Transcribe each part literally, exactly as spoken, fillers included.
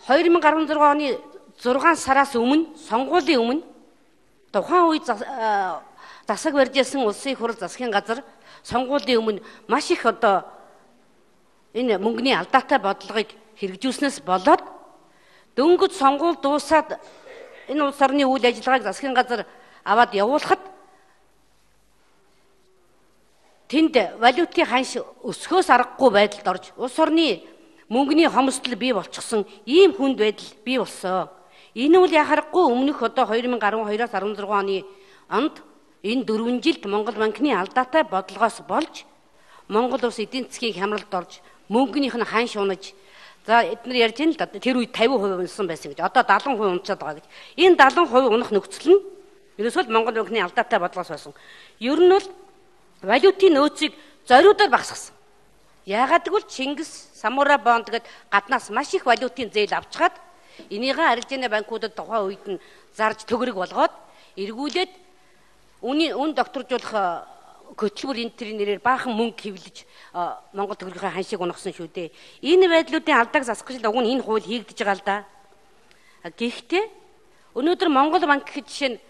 хоёр мың арван зургаан оны зургаан сараас өмнө сонгуулийн өмнө тухайн үед засаг барьж ясан улсын их хурл засгийн газар сонгуулийн өмнө маш их одоо энэ мөнгөний алдаатай бодлогыг хэрэгжүүлснээс болоод дөнгөж сонгуул дуусаад энэ улс орны үйл ажиллагааг засгийн газар аваад явуулахад тэнд валютын ханш өсгөөс аргагүй байдалд орж улс орны мөнгөний хомсдол бий болчихсон ийм хүнд байдал бий болсон. Энэ үл яхахгүй өмнөх одоо хоёр мың арван хоёроос арван зургаан оны онд энэ дөрвөн жилд Монгол банкны алдаатай бодлогоос болж Монгол улс эдийн засгийн хямралд орж мөнгөнийх нь ханш унаж за эдгээр ярьж байна л да тэр үед тавин хувь унсан байсан гэж одоо дадлан хувь унчаад байгаа гэж. Энэ дадлан хувь унах нөхцөл нь ерөөсөө Монгол банкны алдаатай бодлогоос байсан. Ер нь бол валютын нөөцийг зориудаар багасгасан. Яагаад гэвэл Чингис Самура бонд гэд гаднаас маш их валютын зээл авчгаад энийгээ арилжааны банкудад тухайн үед нь зарж төгрөг болгоод эргүүлээд үний үн докторжуулах хөтөлбөр энэ төрлийн нэрээр баахан мөнгө хэвлэж Монгол төгрөгийн ханшийг унагсан шүү дээ. Энэ байдлуудын алдааг засах гэж уг нь энэ хууль хийгдэж байгаа л да. Гэхдээ өнөөдөр Монгол банк гэх жишээ нь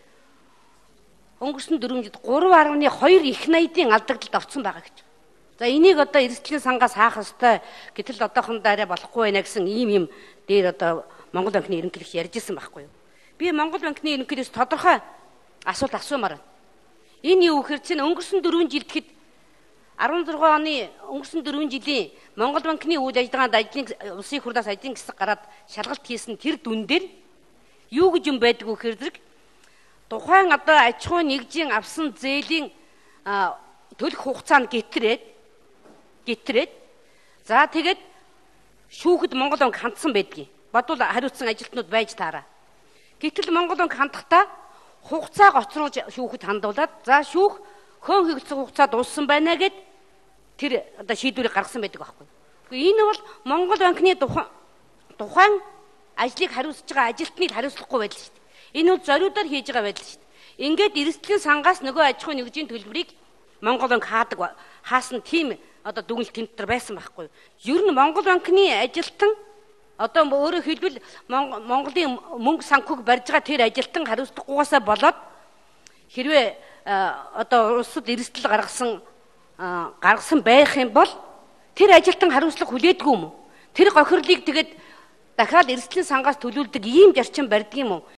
өнгөрсөн дөрвөн жилд гурван гаруй хоёр их найдын алдагдлалд орсон байгаа гэж. За энийг одоо эрсдлийн сангаас хаах ёстой гэтэл одоохондоо арай болохгүй байна гэсэн ийм юм дээр одоо Монгол банкны ерөнхийлөгч ярьж ирсэн байхгүй юу. Би Монгол банкны ерөнхийлөгч тодорхой асуулт асуумаар байна. Энэ юу гэхээр чинь өнгөрсөн дөрвөн жилд хэд арван зургаан оны өнгөрсөн дөрвөн жилийн Монгол банкны үйл ажиллагаанд ажлын улсын их хурлаас ажлын хэсэг гараад шалгалт хийсэн тэр дүн дээр юу гэж юм байдаг вэ гэхээр зэрэг тухайн одоо аж ахуй нэгжийн авсан зээлийн төлөх хугацаа нь гэтрээд гэтрээд за тэгээд шүүхэд Монгол банк хандсан байдгийг бодвол хариуцсан ажилтнууд байж таараа. Гэтэл Монгол банк хандахдаа хугацаа гоцруулж шүүхэд хандуулаад за шүүх хөөн хэрэгцээ хугацаа дууссан байна гэд тэр одоо шийдвэрийг гаргасан байдаг байхгүй. Энэ бол Монгол банкны тухайн ажлыг хариуцж байгаа ажилтныг хариуцлахгүй байдал шүү дээ. Энэ бол зориудаар хийж байгаа байдал шүү дээ. Ингээд эрсдлийн сангаас нөгөө аж ахуй нэгжийн төлбөрийг Монгол банк хаадаг хаасан тийм одоо дүгнэлт тэмдэгтэр байсан байхгүй. Ер нь Монгол банкны ажилтан одоо өөрөөр хэлбэл Монголын мөнгө санхүүг барьж байгаа тэр ажилтан хариуцлагагүйгээсээ болоод хэрвээ одоо улсад эрсдэл гаргасан гаргасан байх юм бол тэр ажилтан хариуцлага хүлээдгүй юм уу? Тэр гохирлыг тэгээд дахиад эрсдлийн сангаас төлүүлдэг ийм зарчим барьдаг юм уу?